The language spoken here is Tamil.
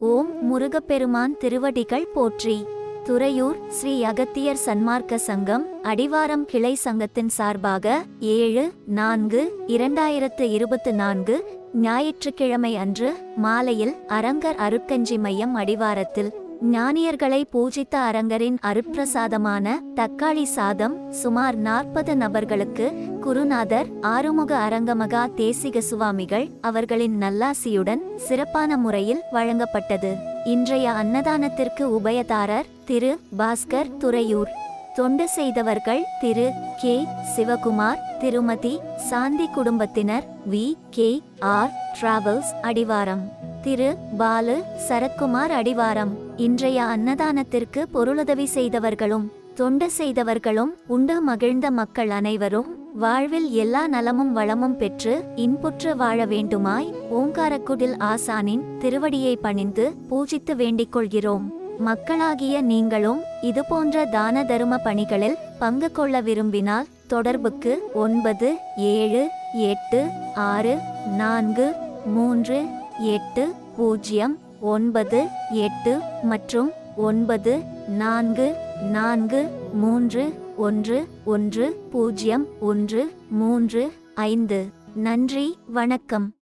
ஓம் முருகப்பெருமான் திருவடிகள் போற்றி. துறையூர் ஸ்ரீ அகத்தியர் சன்மார்க்க சங்கம் அடிவாரம் கிளை சங்கத்தின் சார்பாக 7/4/2024 ஞாயிற்றுக்கிழமை அன்று மாலையில் அரங்கர் அருட்கஞ்சி மையம் அடிவாரத்தில் ஞானியர்களை பூஜித்த அரங்கரின் அருட்பிரசாதமான தக்காளி சாதம் சுமார் 40 நபர்களுக்கு குருநாதர் ஆறுமுக அரங்கமகா தேசிக சுவாமிகள் அவர்களின் நல்லாசியுடன் சிறப்பான முறையில் வழங்கப்பட்டது. இன்றைய அன்னதானத்திற்கு உபயதாரர் திரு பாஸ்கர், துறையூர். தொண்டு செய்தவர்கள் திரு கே சிவகுமார், திருமதி சாந்தி, குடும்பத்தினர் VKR டிராவல்ஸ் அடிவாரம், திரு பாலு சரத்குமார் அடிவாரம். இன்றைய அன்னதானத்திற்கு பொருளுதவி செய்தவர்களும் தொண்டு செய்தவர்களும் உண்டு மகிழ்ந்த மக்கள் அனைவரும் வாழ்வில் எல்லா நலமும் வளமும் பெற்று இன்புற்று வாழ வேண்டுமாய் ஓங்காரக்குடில் ஆசானின் திருவடியை பணிந்து பூஜித்து வேண்டிக் கொள்கிறோம். மக்களாகிய நீங்களும் இதுபோன்ற தான தரும பணிகளில் பங்கு கொள்ள விரும்பினால் தொடர்புக்கு 9774383098 மற்றும் 9443111035. நன்றி, வணக்கம்.